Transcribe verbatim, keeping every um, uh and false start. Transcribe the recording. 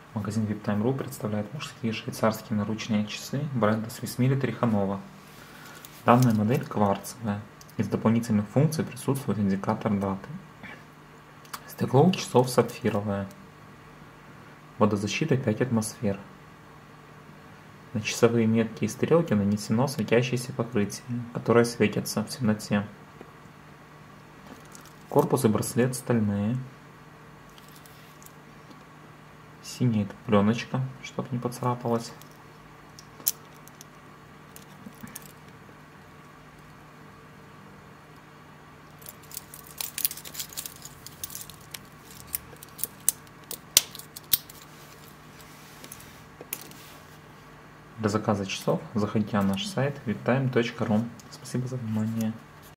Магазин виптайм точка ру представляет мужские швейцарские наручные часы бренда Swiss Mille Trikhanova. Данная модель кварцевая. Из дополнительных функций присутствует индикатор даты. Стекло у часов сапфировое. Водозащита пять атмосфер. На часовые метки и стрелки нанесено светящееся покрытие, которое светится в темноте. Корпус и браслет стальные. Синяя пленочка, чтобы не поцарапалась. Для заказа часов заходите на наш сайт виптайм точка ру. Спасибо за внимание.